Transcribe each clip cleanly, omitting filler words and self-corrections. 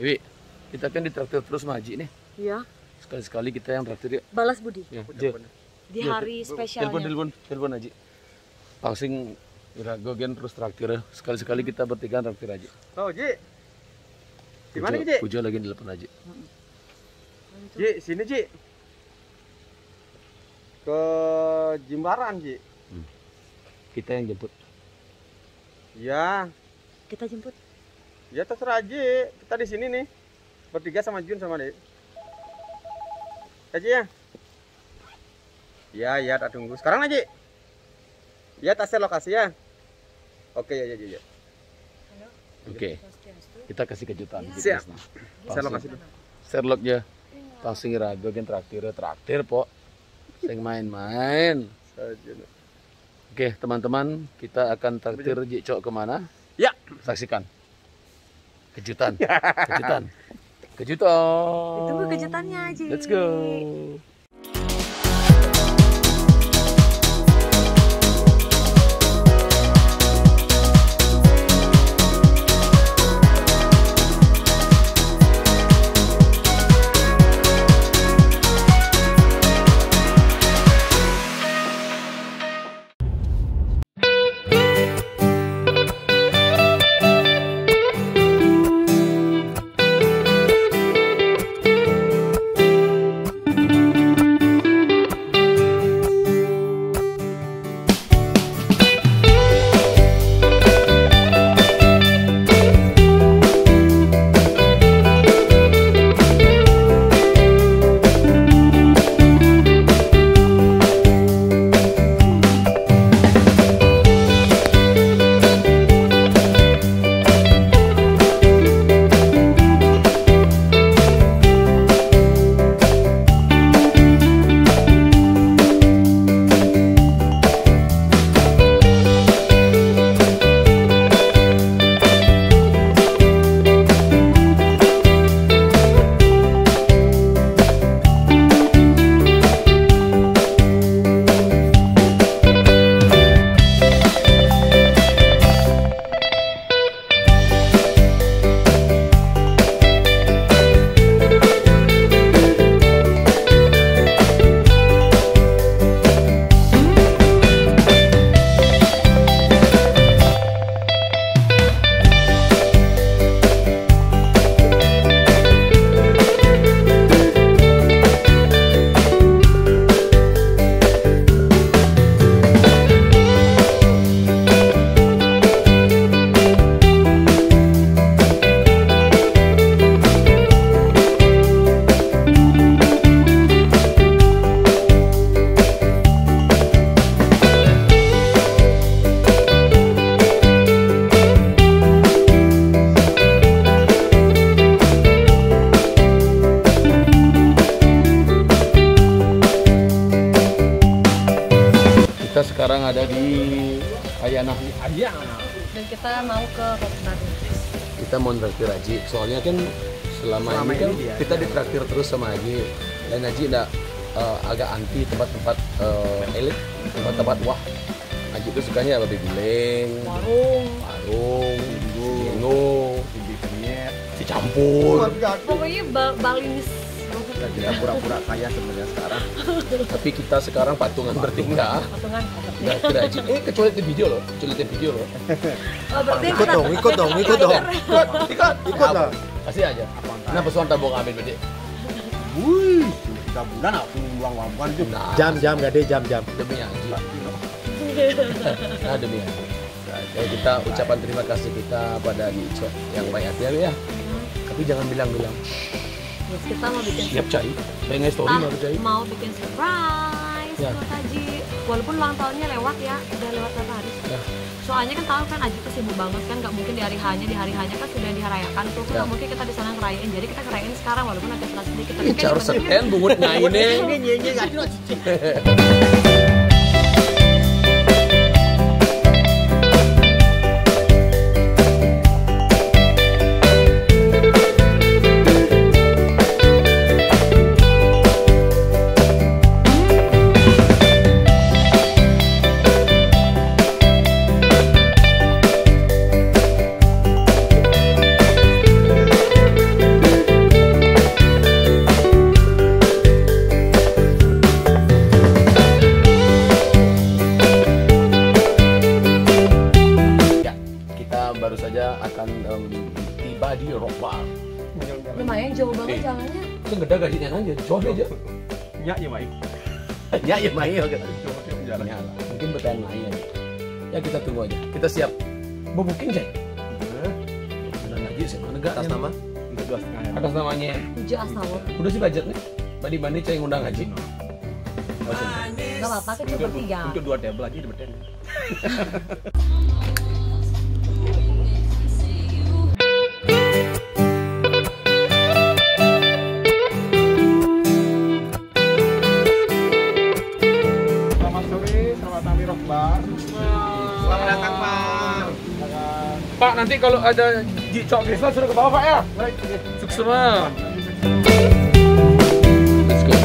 Iwi, kita kan ditraktir terus sama Haji nih. Iya. Sekali-sekali kita yang traktir ya. Balas budi. Ya, Di hari spesialnya. Telepon Haji. Langsung gogen terus traktir. Sekali-sekali kita bertiga traktir Haji. Oh, Ji. Gimana, Ji? Pujo lagi di depan Haji. Ji, sini, Ji. Ke Jimbaran, Ji. Kita yang jemput. Ya, Kita jemput. ya terserah Ji. Kita di sini nih. Bertiga sama Jun sama Dek. Ji ya. Ya, tak tunggu. Sekarang aja. Ya, tak share lokasi ya. Oke, ya. Oke. Kita kasih kejutan. Siap. Share lokasi dulu. Sherlock ya. Langsung rago gen traktir po. Sing main-main. Oke, teman-teman, kita akan traktir Jicok kemana? Ya, saksikan. Kejutan. Kejutan. Ditunggu kejutannya, Ji. Let's go. Sekarang ada di Ayana. Dan kita mau ke Kota Kita mau traktir Haji. Soalnya kan selama ini kan ini kita ditraktir terus sama Haji. Dan Haji agak anti tempat-tempat elit, tempat-tempat wah. Haji itu sukanya babi guling, warung, bingo, si campur. Pokoknya Balinis. Kita pura-pura kaya sebenarnya sekarang. Tapi kita sekarang patungan bertiga. Patungan. Traktir Haji. Kecuali di video loh. Oh, berarti Ikut dong. Ikut lah. Kasih aja. Kenapa suan tabung ambil bede? Wih, 3 bulan aku uang itu. Nah, Jam gak deh jam. demi Haji. Nah, demi Haji. Jadi kita ucapan terima kasih kita pada Haji yang baik hati ya. Tapi jangan bilang-bilang. Terus kita mau bikin Siap cai. Pengen story mau cai. mau bikin surprise Ya. buat Haji. Walaupun ulang tahunnya lewat ya, udah lewat berapa hari. Ya. Soalnya kan tahu kan Haji tuh sibuk banget kan, nggak mungkin di hari hanya kan sudah dirayakan tuh, Ya. nggak mungkin kita di sana ngerayain. Jadi kita ngerayain sekarang walaupun agak telat sedikit. Tapi kan Cara yang penting- seken bungut ngaine. Nyenyi enggak cicing. Rock Bar. Lumayan jauh banget jalannya. Segede gajinya aja, coba aja. Ya, ya baik. Ya, ya main ya kita. Jalan. Ya, mungkin bertahan main. Ya kita tunggu aja. Kita siap. Mau booking cek? Udah ngaji sih mana gak? Atas nama? Untuk 2,5 ya. Atas namanya. 7 asawat. Udah sih budgetnya. Bandi cek ngundang ngaji. Gak apa-apa kan cuma 3. Untuk 2 table aja dibetin. Selamat sore, selamat kami Rock Bar. Selamat datang Pak. Pak, nanti kalau ada Cok Krisna sudah ke bawah Pak ya. Baik, oke. Sukses semua. Let's go.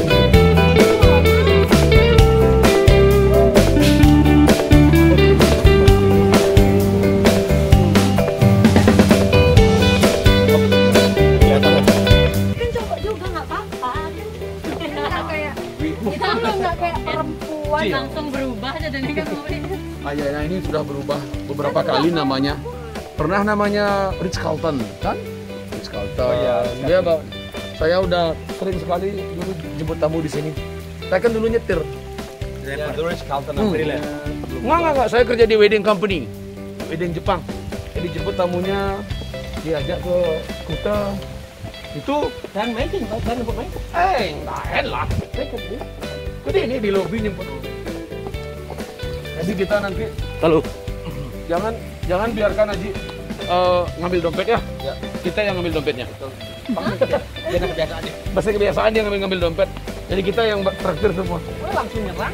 Kan coba juga nggak apa-apa. Nggak kayak perempuan Ci. langsung berubah jadi kan Ayahnya ini sudah berubah beberapa kali namanya. Pernah namanya Ritz Carlton, kan? Ritz Carlton. Oh, iya. Dia saya udah sering sekali dulu jemput tamu di sini. Saya kan dulu nyetir. Ya, dulu Carlton Hmm. April ya. Enggak. Saya kerja di wedding company, wedding Jepang. Jadi jemput tamunya, diajak ke Kuta. Itu Dan making, dan untuk making. lain lah. Jadi ini di lobi nyemput. Jadi kita nanti Halo. jangan biarkan Haji ngambil dompet ya. Kita yang ngambil dompetnya. Dia kebiasaan dia. Pasti kebiasaan dia ngambil dompet. Jadi kita yang traktir semua. Langsung nyerang.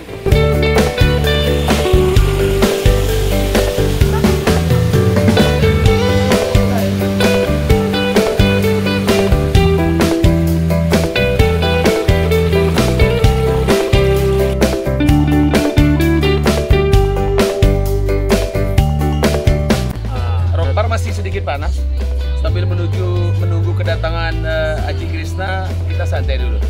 Rockbar masih sedikit panas. Sambil menunggu kedatangan Haji Krisna, kita santai dulu.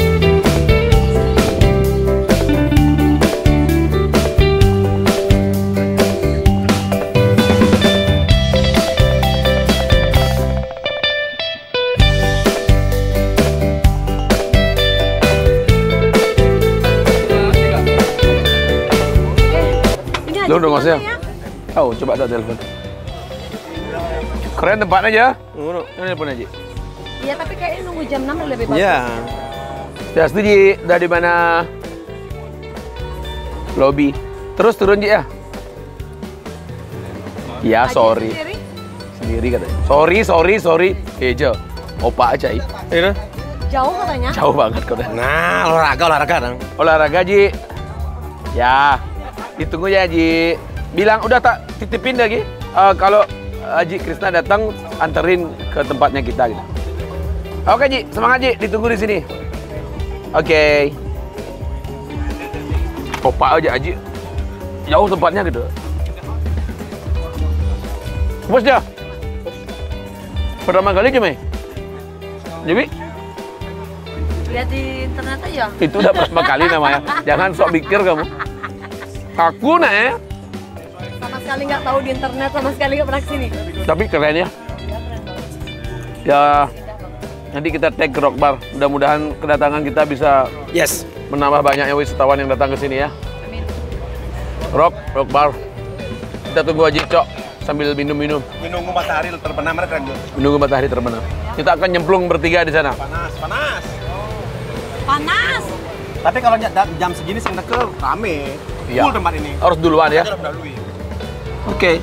Lu udah nggak sih? Oh, coba tak telepon. Keren tempatnya aja. Ini telepon aja. Iya tapi kayaknya nunggu jam 6 lebih bagus. Iya. Ya setuju. Dari mana? Lobby. Terus turun Ji ya? Ya Aji sorry. sendiri, Sendiri katanya. Sorry. Jo. Opa aja ya. Ini jauh katanya. jauh banget kau dah. Nah, olahraga dong. Olahraga Ji. Ya. Ditunggu ya Ji. Bilang udah tak titipin lagi. Kalau Haji Krisna datang anterin ke tempatnya kita gitu. Oke Ji, semangat Ji, ditunggu di sini. Oke. Opa aja Haji. Jauh tempatnya gitu. Bos dia. Pertama kali gimana? Jadi Lihat di internet aja. itu udah pertama kali namanya. Jangan sok pikir kamu. Aku nah ya. Sama sekali nggak tahu di internet, sama sekali nggak pernah kesini. Tapi keren ya. Ya, nanti kita tag ke Rock Bar. Mudah-mudahan kedatangan kita bisa Yes. menambah banyaknya wisatawan yang datang ke sini ya. Amin. Rock Bar. Kita tunggu Haji Cok sambil minum-minum, Menunggu matahari terbenam keren tuh. menunggu matahari terbenam. Kita akan nyemplung bertiga di sana. Panas. Panas. Tapi kalau jam segini sing deket rame. Iya. Full tempat ini. Harus duluan ya. Udah dulu. Oke.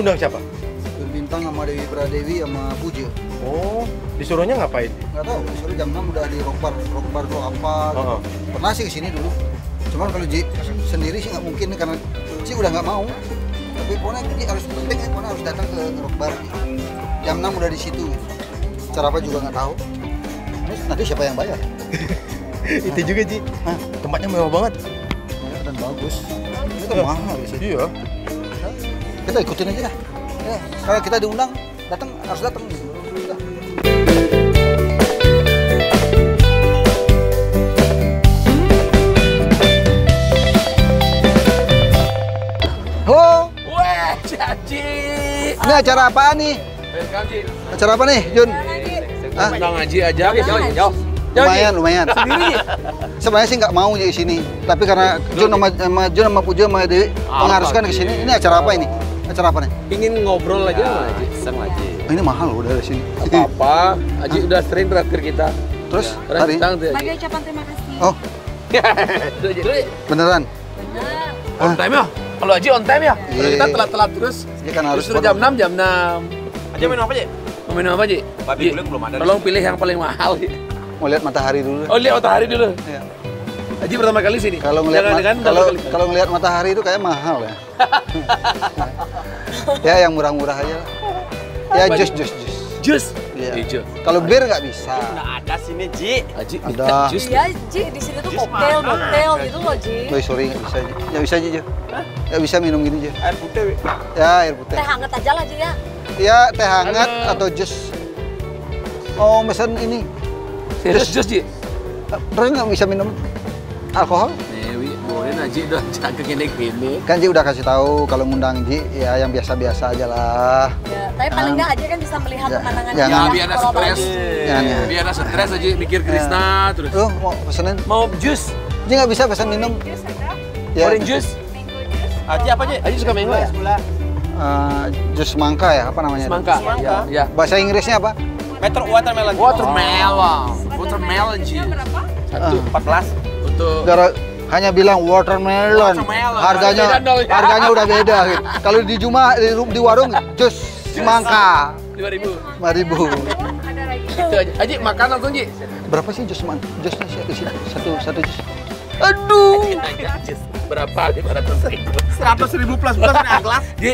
diundang siapa? Jun Bintang sama Dewi Pradewi sama Puja. Oh, disuruhnya ngapain? Nggak tahu, disuruh jam 6 udah di Rockbar tuh apa. Oh. Pernah sih kesini dulu. Cuman kalau Ji sendiri sih nggak mungkin karena Ji udah nggak mau. Tapi pokoknya Ji harus penting, pokoknya harus datang ke Rockbar. Jam 6 udah di situ. Cara apa juga nggak tahu. Terus nanti siapa yang bayar? Itu juga Ji. Tempatnya mewah banget. Ya, dan bagus. Ini kan mahal sih. Iya. Kita ikutin aja dah. Ya, kalau kita diundang, datang harus datang. Udah. Halo, Wah, Caci. ini acara apaan nih? Welcome, Ji. Acara apa nih, Jun? Hah? Undang Haji aja. Jauh. Lumayan. Sebenarnya sih nggak mau di sini, tapi karena Jun sama Puja sama Dewi mengharuskan ke sini. Ini acara apa ini? Acara apa nih? Ingin ngobrol aja sama Haji. Sang Haji. Oh, ini mahal loh dari sini. Apa? Haji udah sering terakhir kita. Terus Orang hari? datang tuh. Sebagai ucapan terima kasih. Oh, Dulu, Ji. beneran? Benar. On time ya? Kalau Haji on time ya? Kalau Iya. kita telat-telat terus. Dia kan harus Terus jam 6, jam 6. Aja minum apa, Ji? Mau minum apa, Ji? Babi Ji, guling belum ada. Tolong pilih yang paling mahal, Ji. mau lihat matahari dulu. Oh, lihat matahari dulu. Iya. Haji pertama kali sini. Kalau ngelihat Jangan-jangan kalau pertama kali. kalau ngelihat matahari itu kayak mahal ya. Ya yang murah-murah aja lah. Ya Apa, jus. Jus. Iya. Hijau. Kalau bir nggak bisa. Nggak ada sini, Ji. Haji Ada. minta jus. Iya, Ji, di sini tuh koktail gitu loh, Ji. Oh, sorry nggak bisa aja. Nggak bisa aja. Nggak bisa minum gini aja. Air putih, Wi. Ya air putih. Teh hangat aja lah, Ji ya. Ya teh hangat atau jus. Oh pesan ini. Serius jus, Ji? Terus nggak bisa minum alkohol? Dewi, boleh Haji udah jaga gini-gini. Kan Ji udah kasih tahu kalau ngundang Ji ya yang biasa-biasa aja lah. Ya, tapi paling nggak aja kan bisa melihat Ya, pemandangan jangan. Ya, indah biar ada kalau stres. pagi. Jangan ya. Biar ada stres aja mikir Krisna terus. Lu mau pesenin? Mau jus? Ji nggak bisa pesan minum. Ya, Orange jus? Haji apa, Ji? Haji suka mango ya? jus mangka ya apa namanya? Semangka. Semangka. Ya. Bahasa Inggrisnya apa? Metro watermelon. Watermelon jus. Satu. 14. Untuk Hanya bilang watermelon. Watermelon. Harganya Beda dong, ya. harganya udah beda gitu. Kalau di di warung jus semangka 2.000. 5.000. Itu aja. Haji makan langsung, Ji. Berapa sih jus semangka? Jusnya sih di sini satu jus. Aduh. Jus berapa? 500.000. 100.000 plus ada gelas. Ji,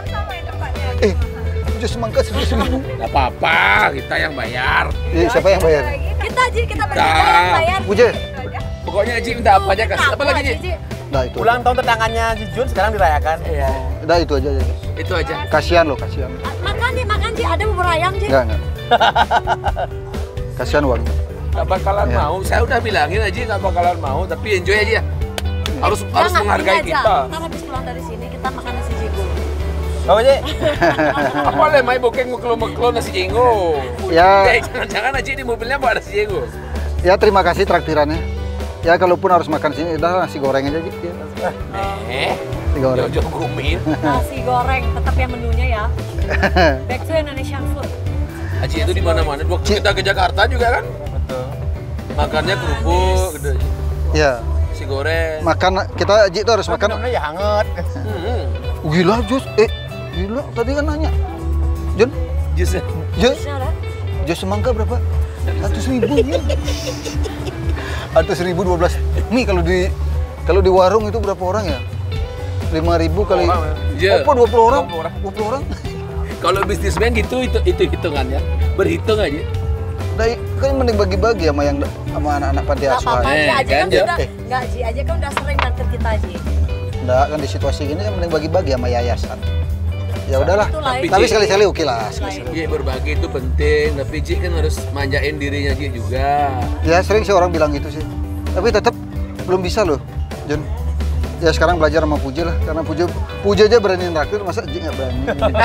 Jus semangka 100.000. enggak apa-apa, kita yang bayar. Siapa yang bayar? Kita, Ji, kita bertiga yang bayar. Puja. Pokoknya Haji minta apa aja kasih. Apa lagi, Ji? Nah itu. Ulang tahun tetanggannya si Jun sekarang dirayakan. Iya. Udah itu aja. Itu aja. Kasihan loh, kasihan. Makan, Ji. Ada bubur ayam, Ji. Enggak. Kasihan uangnya. Gak bakalan Iya. mau. Saya udah bilangin aja gak bakalan mau, tapi enjoy aja ya. Harus Jangan, menghargai ini aja. kita. Ntar habis pulang dari sini kita makan nasi jigo. Apa, Ji? Apa le mai bokeng ngeklo nasi jenggo. Ya, Jangan-jangan aja di mobilnya bawa nasi jenggo. ya terima kasih traktirannya. Ya kalaupun harus makan sini, udah nasi goreng aja gitu ya. Nasi goreng. Jojo gumin. Nasi goreng, tetap yang menunya ya. Back to Indonesian food. Haji itu di mana-mana. Waktu kita ke Jakarta juga kan, Betul. makannya kerupuk, gitu. Ya, Nasi goreng. makan kita Ji itu harus makan. Minumnya ya hangat. Gila jus, gila tadi kan nanya. Jun, Jusnya. jus semangka berapa? 100.000 ya. 100.000 12. Nih kalau di warung itu berapa orang ya? 5.000 kali. Iya. Apa 20 orang? 20 orang. 20 orang. Kalau bisnismen gitu itu hitungannya. Berhitung aja. Nah, kan mending bagi-bagi sama anak-anak panti Gak asuhan. apa-apa, Ji aja kan, kan Jo? udah. Nggak, Ji aja kan udah sering nganter kita, Ji. Enggak, kan di situasi gini kan mending bagi-bagi sama yayasan. Ya udahlah. Itu lain. Tapi Ji, sekali-sekali oke lah. Ji berbagi itu penting, tapi Ji kan harus manjain dirinya Ji juga. Ya sering sih orang bilang gitu sih. Tapi tetap belum bisa loh, Jun. Ya sekarang belajar sama Puja lah, karena Puja aja berani traktir, masa Ji nggak berani?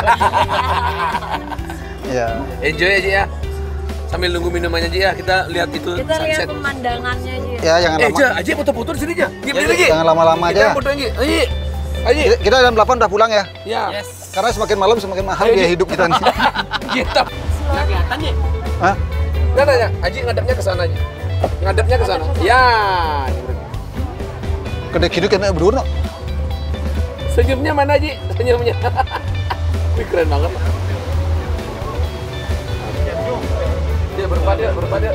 Ya. Enjoy aja ya. Sambil nunggu minumannya Ji ya, kita lihat itu Kita lihat sunset. pemandangannya, Ji. Ya jangan lama. Aji foto-foto di sini aja. Ji, berdiri Ji. Jangan lama-lama Kita aja. foto Ji. Aji. Kita jam 8 udah pulang ya. Ya. Karena semakin malam semakin mahal Ayo, biaya Ji. hidup kita nih. Kita. Nggak kelihatan, Ji. Hah? Nggak nanya, Aji ngadepnya ke sana aja. Ngadepnya ke sana. Ya. Kedek hidup kena berdua. Senyumnya mana Ji? Senyumnya. Ini keren banget. Dia berpada.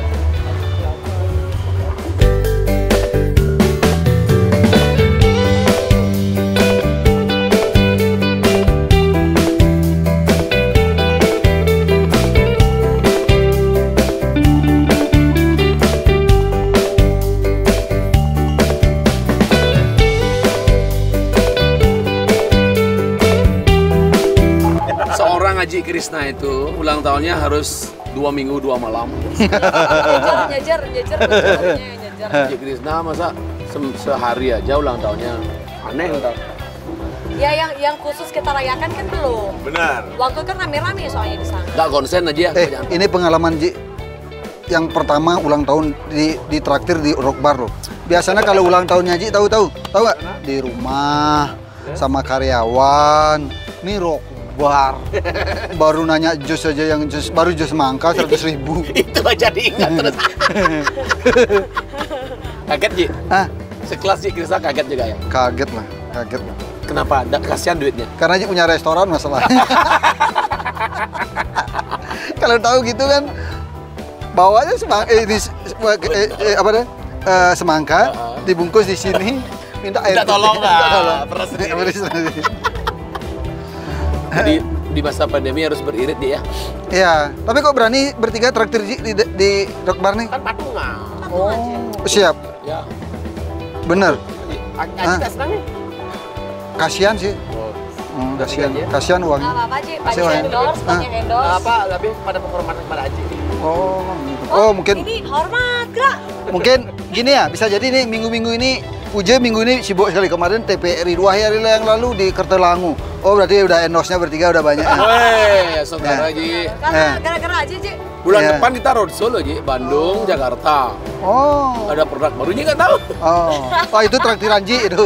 Haji Krisna itu ulang tahunnya harus 2 minggu 2 malam. Nyejer. Haji Krisna masa sehari aja ulang tahunnya, aneh entar. Ya yang khusus kita rayakan kan belum. Benar. Waktu kan rame-rame soalnya di sana. Nggak konsen aja ya. Ini pengalaman Ji. Yang pertama ulang tahun di traktir di Rock Bar loh. Biasanya kalau ulang tahunnya Ji tahu nggak? Di rumah sama karyawan. Nih Rock Bar. Baru nanya jus aja yang baru jus semangka 100.000. Itu aja diingat terus. Kaget Ji? Hah? Sekelas Ji Krisna kaget juga ya? Kaget lah. Kenapa? Kasihan duitnya. Karena Ji punya restoran masalahnya. Kalau tahu gitu kan bawanya semangka dibungkus di sini minta air. Minta tolong lah. Jadi di masa pandemi harus beririt dia. Iya, tapi kok berani bertiga traktir di Rock Bar nih? Kan patungan. Oh, siap. Ya. Bener. Aji tak senang nih. Kasihan sih. Kasihan uang. Nggak apa-apa, Ci. Banyak endorse. Apa lebih pada penghormatan kepada Aji. Oh, mungkin. Ini hormat, gerak. Mungkin gini ya, bisa jadi nih minggu-minggu ini Uje minggu ini sibuk sekali. Kemarin TPRI 2 hari yang lalu di Kertelangu. Oh, berarti udah endorse-nya bertiga udah banyak. Weh, saudara Ji. Karena gara-gara aja, Ci. Bulan depan kita roadshow loh Ji, Bandung, Jakarta. Oh. Ada produk baru Ji nggak tahu. Oh, itu traktiran Ji itu.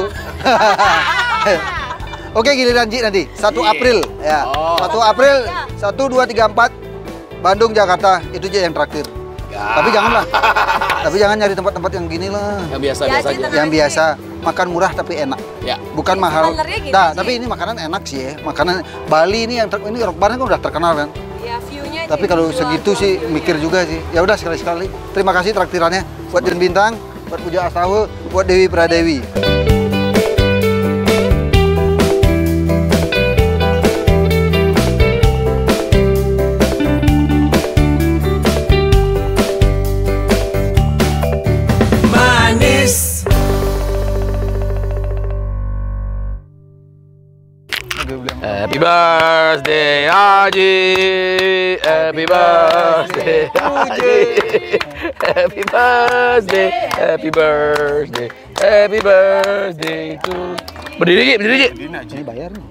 Oke, giliran Ji nanti 1 April ya. 1 April 1 2 3 4 Bandung, Jakarta. Itu Ji yang traktir. Tapi janganlah. Tapi jangan nyari tempat-tempat yang gini lah. Yang biasa-biasa aja. Yang biasa, makan murah tapi enak. Ya. Bukan mahal. Gini, Tapi ini makanan enak sih ya. Makanan Bali ini ini Rock Bar kan udah terkenal kan. Ya, view-nya. Tapi kalau segitu sih mikir juga sih. Ya udah sekali-sekali. Terima kasih traktirannya buat Jen Bintang, buat Puja Astawa, buat Dewi Pradewi. Happy birthday Haji, happy birthday Haji, happy birthday, happy birthday, happy birthday to. Berdiri Ji. Ini bayar nih.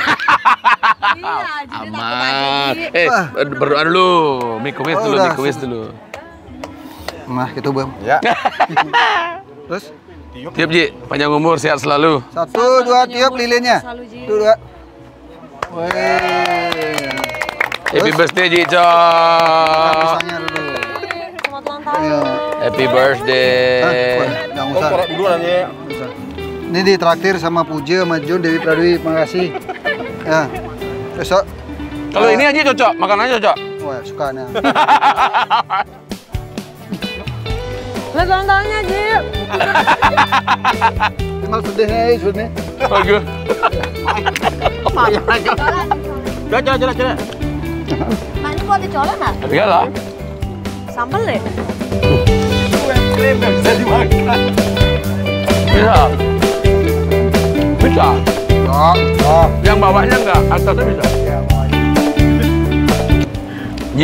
Aman. Berdoa dulu, mikuis dulu. Nah, gitu Bang. Ya. Terus Tiup Ji, panjang umur, sehat selalu. 1 2 tiup lilinnya. Selalu, Ji. 1 2. Wih. Happy birthday Ji Cok. Pisangnya dulu. Selamat ulang tahun. Ayo. Happy birthday. Jangan usah. Dulu nanti. Ini ditraktir sama Puja, sama Jun, Dewi Pradewi. Makasih. Ya. Besok. Kalau ini aja cocok, makanannya cocok. Wah, suka nih. Selamat ulang tahunnya, Ji. Tinggal sedih nih sebenarnya. Bagus. Coba. Nah, ini buat dicolok nggak? Iyalah. Sambal deh. Bisa dimakan. Bisa. Oh. Yang bawahnya enggak, atasnya bisa. Ji,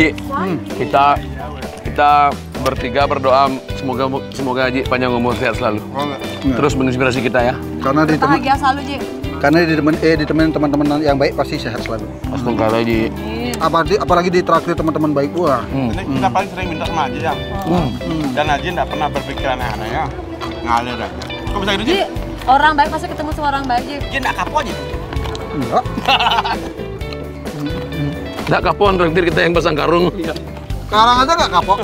kita bertiga berdoa semoga Ji panjang umur sehat selalu. Terus menginspirasi kita ya. Karena Bahagia selalu, Ji. ditemenin teman-teman yang baik pasti sehat selalu. Astagfirullah Ji. Apalagi ditraktir teman-teman baik gua. Ini kita paling sering minta sama Haji Jam. Dan Haji nggak pernah berpikir aneh-aneh ya. Ngalir aja. Kok bisa gitu Ji? Ji, orang baik pasti ketemu sama orang baik, Ji. Ji nggak kapok aja. Enggak. Nggak kapon traktir kita yang pasang karung. Sekarang aja nggak kapok.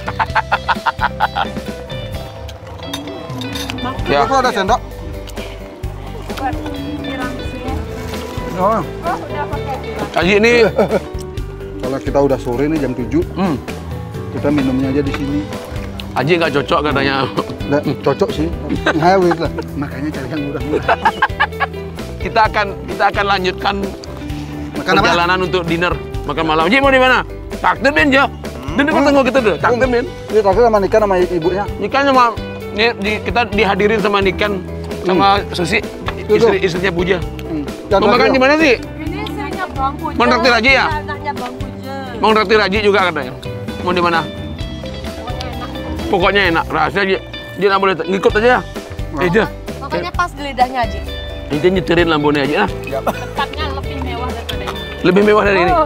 Ya. Kok ada sendok? Ini rangsirnya. Oh. Oh, udah pakai. Haji ini Kalau kita udah sore nih jam 7, kita minumnya aja di sini. Haji nggak cocok katanya. Nggak cocok sih, ngawet lah. Makanya cari yang murah-murah. Kita akan lanjutkan Makan apa? perjalanan untuk dinner makan malam. Haji mau di mana? Takdir Ben ya. Di dekat tengok kita deh. Takdir Ben. Ini takdir sama Nikan sama ibunya. Nikan sama kita dihadirin sama Nikan sama Susi, istrinya Puja. Mau makan di mana sih? Ini saya Bang Puja. Mau traktir Haji ya? Anaknya Bang Puja. Mau traktir Haji juga katanya. Mau di mana? Pokoknya enak. Rahasia Haji. Dia nggak boleh ngikut aja. Aja. Pokoknya pas di lidahnya Haji. Ini nyetirin lambungnya Haji lah. Tempatnya lebih mewah daripada ini. Lebih mewah dari ini.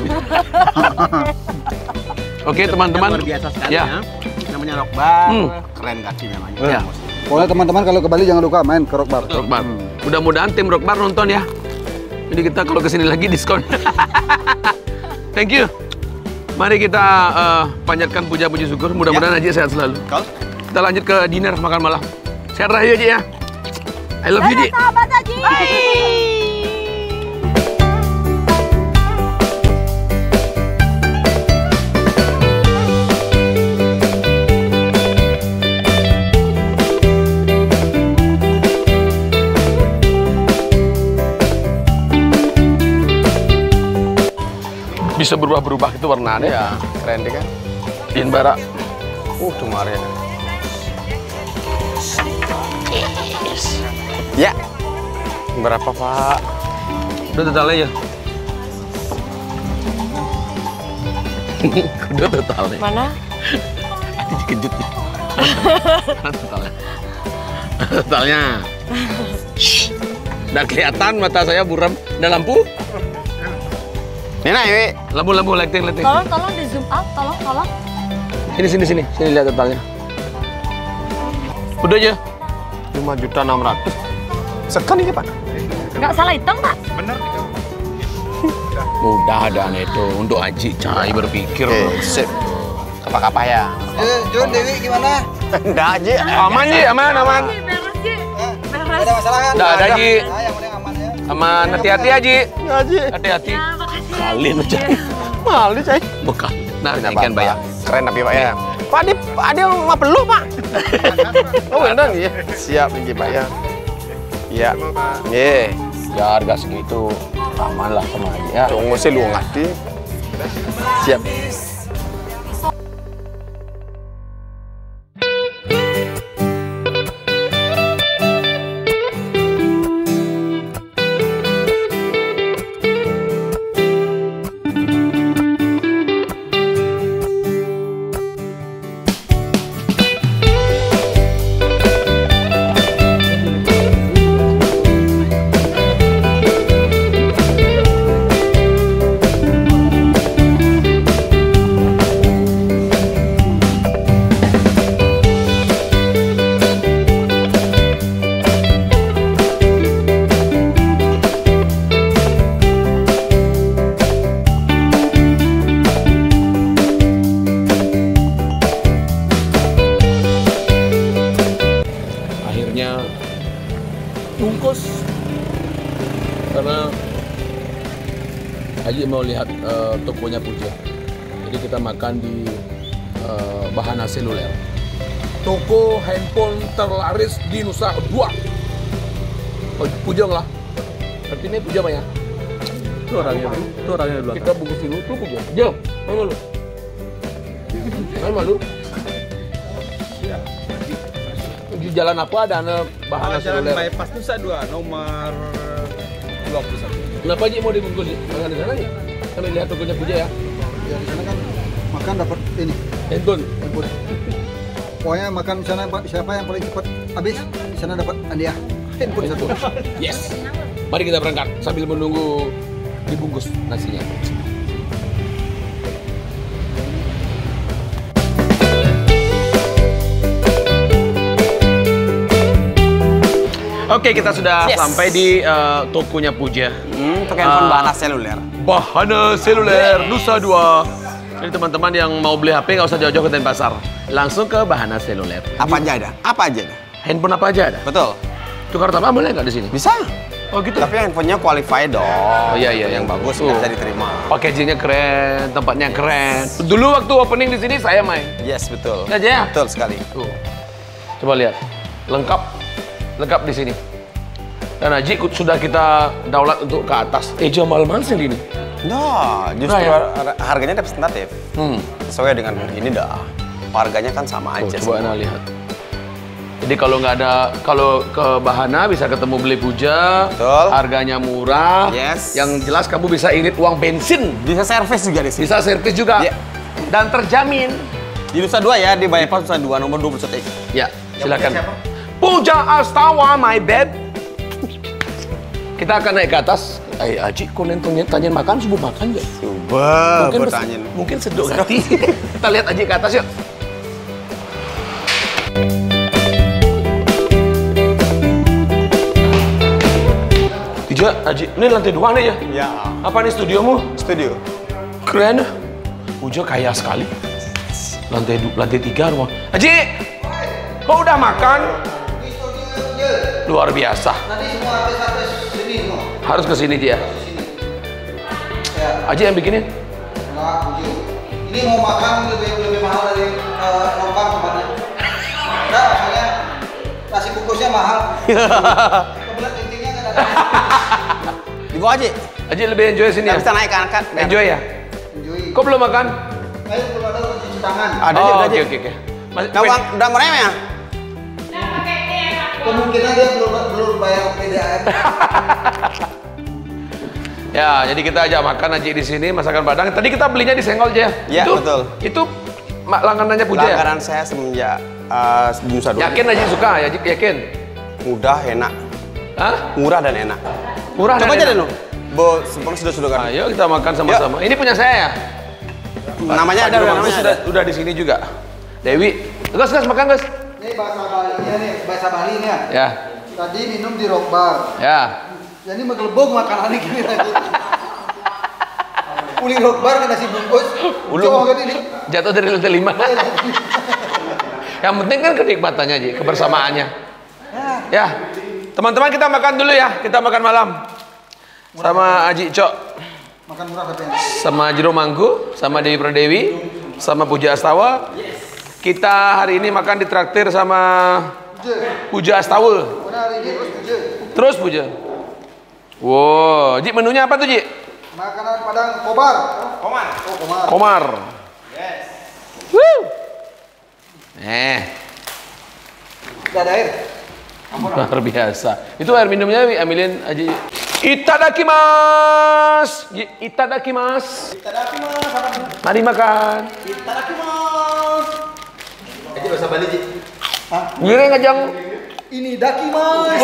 Oke teman-teman. Luar biasa sekali Ya. ya. Namanya rock bar. Keren kaki memang. Ya. Pokoknya teman-teman kalau ke Bali jangan lupa main ke Rock Bar. Rock Bar. Mudah-mudahan tim Rock Bar nonton ya. Jadi kita kalau kesini lagi diskon. Thank you. Mari kita panjatkan puja-puji syukur. Mudah-mudahan Haji sehat selalu. Kita lanjut ke dinner makan malam. Sehat rahayu Haji ya. I love you Haji. Sahabat Haji. Bisa berubah-berubah itu warnanya. Ya, keren deh kan. Ian bara. Kemarin. Ya. Berapa, Pak? Udah total aja. Udah total nih. Mana? Hati kejut nih. Totalnya. Totalnya. Shh. Udah kelihatan mata saya buram. Ada lampu? Ini nah, Iwi. Lampu-lampu lighting. Tolong di zoom out, tolong. Sini lihat totalnya. Udah aja. 5.600.000. Sekan ini, Pak. Nggak salah hitung, Pak. Mudah ada itu untuk Haji Cai berpikir. Sip. Apa-apa ya? Jun, Dewi gimana? Enggak, Haji. Aman Ji, aman. Beres, Ji. Nggak ada masalah kan? Nggak ada, Ji. Nah, yang penting aman ya. Aman, hati-hati Haji. Haji. Hati-hati. Ya, makasih. Kalin aja. Malu, Cai. Bukan. Nah, Nggak ikan apa-apa. bayar. Keren tapi Pak ya. Pak, dia mau perlu, Pak. Oh, benar ya. Siap nih, Pak ya. Iya. Ye. Ya harga segitu aman lah sama Haji ya. Tunggu sih lu ngerti. Siap. bungkus karena Haji mau lihat tokonya Puja. Jadi kita makan di Bahana Seluler. Toko handphone terlaris di Nusa Dua. Puja lah. Artinya Puja banyak. Itu orangnya di belakang. Kita bungkus dulu tuh Puja. Jom, main malu. Main malu. Di jalan apa ada Bahana Seluler? Jalan bypass Nusa Dua nomor 21. Kenapa Ji mau dibungkus? Makan di sana nih. Kami lihat tokonya Puja ya. Ya di sana kan makan dapat ini Handphone. pokoknya makan di sana siapa yang paling cepat habis di sana dapat hadiah handphone satu. Yes. Mari kita berangkat sambil menunggu dibungkus nasinya. Oke, kita sudah sampai di tokonya Puja. Untuk handphone Bahana Seluler. Bahana Seluler Nusa Dua. Jadi teman-teman yang mau beli HP nggak usah jauh-jauh ke Denpasar, langsung ke Bahana Seluler. Apa aja ada? Apa aja ada? Handphone apa aja ada? Betul. Tukar tambah boleh nggak di sini? Bisa. Oh gitu? Tapi handphonenya qualified dong. Oh iya, yang bagus, Tuh. bisa diterima. Packagingnya keren, tempatnya keren. Dulu waktu opening di sini saya main. Yes, betul. Ya, Jaya? Betul sekali. Tuh. Coba lihat. Lengkap di sini. Dan Haji sudah kita daulat untuk ke atas. Jual mahal sih ini. Nah, justru harganya representatif. Sesuai dengan ini dah. Harganya kan sama aja. Coba Anda lihat. Jadi kalau nggak ada, kalau ke Bahana bisa ketemu Beli Puja, Betul. Harganya murah. Yes. Yang jelas kamu bisa irit uang bensin, Bisa servis juga di sini. bisa servis juga, Ya. dan terjamin. Di Nusa Dua ya, di bypass Nusa Dua nomor 21. Ya, silakan. Puja Astawa, my bed. Kita akan naik ke atas. Aji, kau tanyain makan, subuh makan nggak? Coba bertanya. Mungkin sedok hati. Kita lihat Aji ke atas yuk. Tiga, Aji, ini lantai 2 nih ya? Ya. Apa nih studiomu? Studio. Keren. Puja kaya sekali. Lantai 3 rumah. Aji, kau udah makan? Luar biasa. Nanti semua artis-artis sini semua. Harus ke sini dia. Ya, Aji yang bikinin. enggak tujuh. Ini mau makan lebih mahal dari lobang tempatnya. Enggak, makanya nasi bungkusnya mahal. Kebelet kencingnya nggak ada. Di bawah aja. Aji lebih enjoy sini Nggak ya? bisa naik ke angkat. Enjoy ya? Enjoy. Kok belum makan? Ayo belum ada cuci tangan. Ada Oh, aja, oke. Nah, uang udah mau ya? Kemungkinan dia belum bayar PDAM. Ya, jadi kita ajak makan Aji di sini masakan Padang. Tadi kita belinya di Senggol aja. Ya, betul. Itu langganannya Puja ya? Langganan saya semenjak di Nusa Dua. Yakin Aji suka? Ya, yakin? Mudah, enak. Hah? Murah dan enak. Murah Coba dan aja deh enak. lu. Bo, sebelum sudah kan. Ayo kita makan sama-sama. Ini punya saya ya? Namanya ada, Rumahku namanya sudah, ada. udah di sini juga. Dewi, gas makan gas. Ini bahasa Balinya nih, bahasa Bali nih ya. Ya, Tadi minum di rock bar. ya. Jadi menggelembung makanannya gini lagi. Uli rock bar ke nasi bungkus. Coba kan ini. Jatuh dari lantai 5. Yang penting kan kenikmatannya Ji, kebersamaannya. Ya, teman-teman kita makan dulu ya. Kita makan malam. Sama Aji Cok, Makan murah tapi enak. sama Jero Mangku, sama Dewi Pradewi, sama Puja Astawa. Kita hari ini makan ditraktir sama Puja Astawa. Mana hari ini terus tujuh. Terus Puja. Wow, Ji menunya apa tuh Ji? Makanan Padang kobar. Komar. Oh komar. Komar. Yes. Woo. Gak ada air. Luar biasa. Itu air minumnya ambilin Aji. Itadakimasu. Ji, itadakimasu. Itadakimasu. Mari makan. Itadakimasu. Aja bahasa Bali, Ji. Giring ngajang. Ini dakimasu.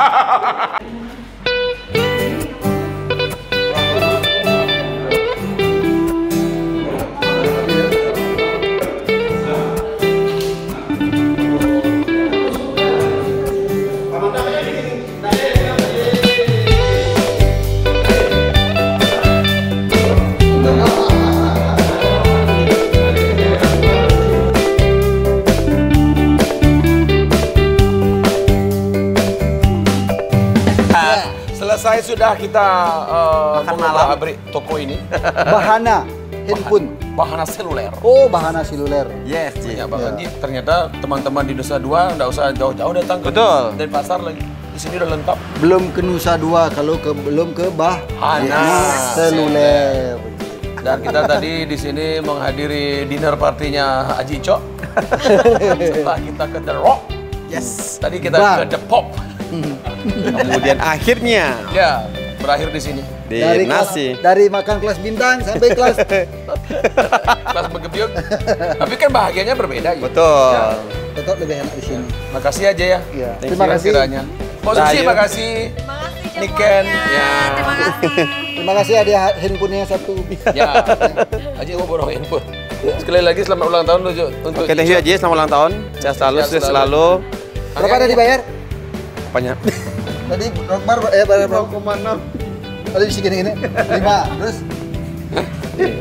Selesai sudah kita Makan malam. abri toko ini. Bahana handphone. Bahana seluler. Oh bahana seluler. Yes, Ji. Ya Bang Haji, ternyata teman-teman di Nusa Dua nggak usah jauh-jauh datang ke Betul. dari pasar lagi. Di sini udah lengkap. Belum ke Nusa Dua kalau belum ke Bahana seluler. Dan kita tadi di sini menghadiri dinner partinya Haji Cok. Setelah kita ke The Rock. Yes. Tadi kita Bar. ke The Pop. Kemudian akhirnya Ya, berakhir di sini. di Dari nasi. dari makan kelas bintang sampai kelas Kelas begebyuk. Tapi kan bahagianya berbeda gitu. Betul. tetap lebih enak di sini. Makasih aja ya. Iya. Thank Terima you. kasih. Kiranya. Mbak Susi, Rahayu. makasih. Terima kasih Niken. jamuannya. Ya. Terima kasih. Terima kasih ada handphonenya satu. Ya. Haji mau borong handphone. Sekali lagi selamat ulang tahun untuk Oke, thank you Haji, selamat ulang tahun. Sehat selalu, Sehat sukses selalu. selalu. Berapa tadi bayar? Apanya? Tadi rockbar bayar berapa? 0,6. Tadi bisa gini-gini. 5. Terus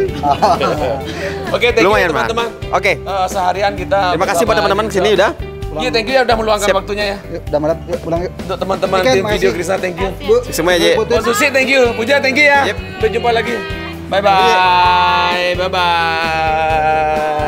Oke, thank you Lumayan, Mas. teman-teman. Oke. Seharian kita Terima kasih buat bersama teman-teman Haji kesini Cok. udah. Ji, thank you ya udah meluangkan waktunya ya. Yuk, udah malam, yuk pulang yuk. Untuk teman-teman Ikan, tim video makasih. Krisna, thank you. Bu, Semuanya, Ji. Bu Putri. Bos Susi, thank you. Puja, thank you ya. Yep. Sampai jumpa lagi. Bye bye. Bye bye.